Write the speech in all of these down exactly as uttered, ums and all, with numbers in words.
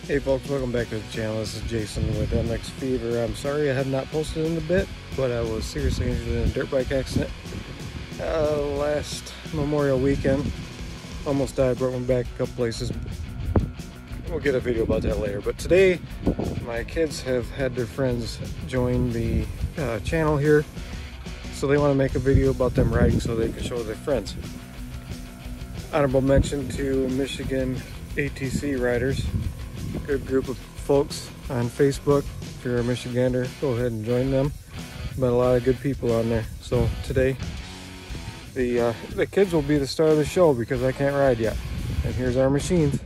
Hey folks, welcome back to the channel. This is Jason with M X Fever. I'm sorry I have not posted in a bit, but I was seriously injured in a dirt bike accident uh, last Memorial weekend. Almost died, broke my back a couple places. We'll get a video about that later. But today, my kids have had their friends join the uh, channel here, so they want to make a video about them riding so they can show their friends. Honorable mention to Michigan A T C riders. Good group of folks on Facebook. If you're a Michigander, go ahead and join them. But a lot of good people on there. So today, the uh, the kids will be the star of the show because I can't ride yet. And here's our machines.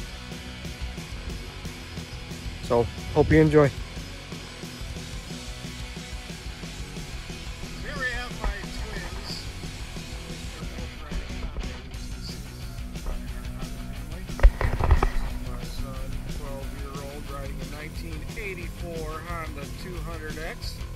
So hope you enjoy. Here we have my twins. My son, twelve year old, riding a nineteen eighty-four Honda two hundred X.